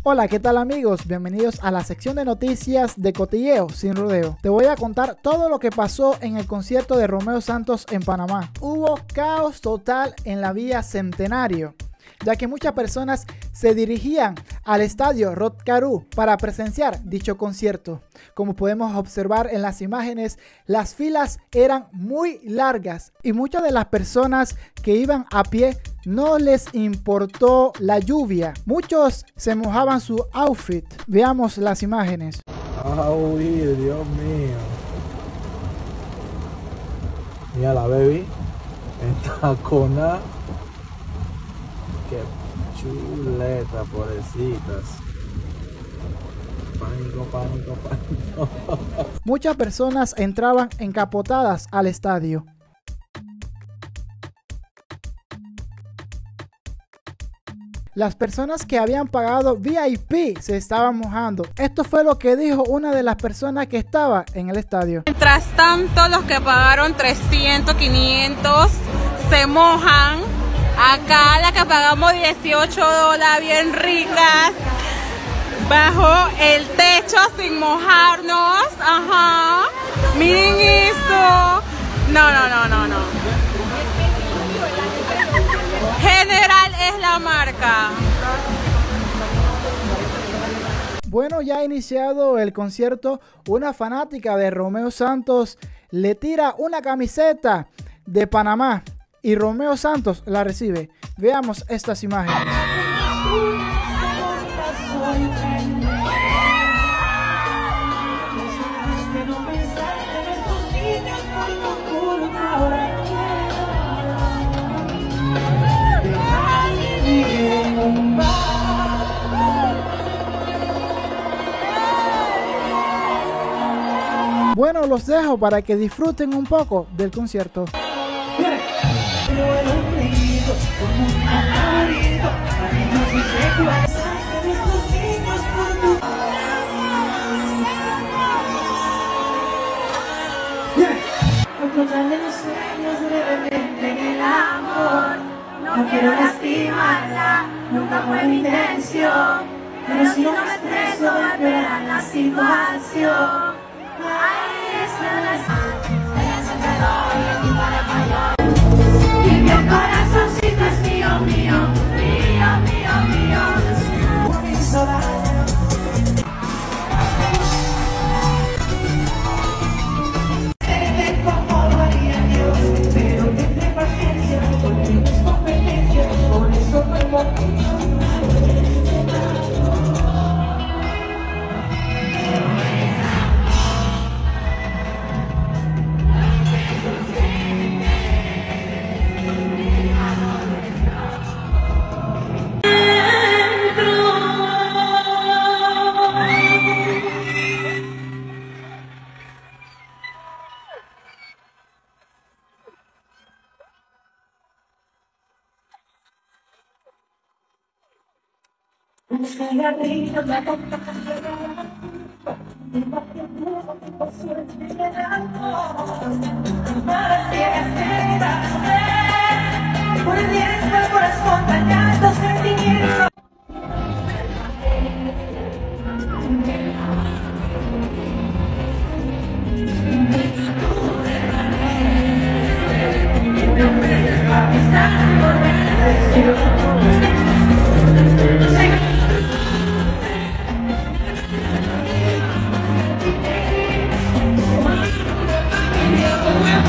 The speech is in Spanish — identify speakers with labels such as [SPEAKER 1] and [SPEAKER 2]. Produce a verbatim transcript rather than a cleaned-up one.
[SPEAKER 1] Hola, ¿qué tal amigos? Bienvenidos a la sección de noticias de Cotilleo Sin Rodeo. Te voy a contar todo lo que pasó en el concierto de Romeo Santos en Panamá. Hubo caos total en la vía Centenario, ya que muchas personas se dirigían al estadio Rod Carew para presenciar dicho concierto. Como podemos observar en las imágenes, las filas eran muy largas y muchas de las personas que iban a pie no les importó la lluvia. Muchos se mojaban su outfit. Veamos las imágenes.
[SPEAKER 2] Ay, Dios mío. Mira la baby. Está con la... Qué chuleta, pobrecitas. Pánico, pánico, pánico.
[SPEAKER 1] Muchas personas entraban encapotadas al estadio. Las personas que habían pagado V I P se estaban mojando. Esto fue lo que dijo una de las personas que estaba en el estadio.
[SPEAKER 3] Mientras tanto, los que pagaron trescientos, quinientos se mojan. Acá la que pagamos dieciocho dólares, bien ricas, bajo el techo sin mojarnos. Ajá. Miren esto. No, no, no, no, no. General es la marca.
[SPEAKER 1] Bueno, ya ha iniciado el concierto. Una fanática de Romeo Santos le tira una camiseta de Panamá y Romeo Santos la recibe. Veamos estas imágenes. Bueno, los dejo para que disfruten un poco del concierto.
[SPEAKER 4] Encontrarle los sueños brevemente en el amor. No quiero lastimarla, nunca fue mi intención. Pero si no me estreso, volverá la situación. Ahí está la y mi corazoncito es mío, mío, mío, mío, mío. Sé cómo lo haría Dios, pero tendré paciencia, porque no es competencia, por eso no hay motivo. Un cigarrillo me acompañará, el tiempo que pasó en el alto, para ciega será, por el diestro el corazón dañando sentimientos. Yeah.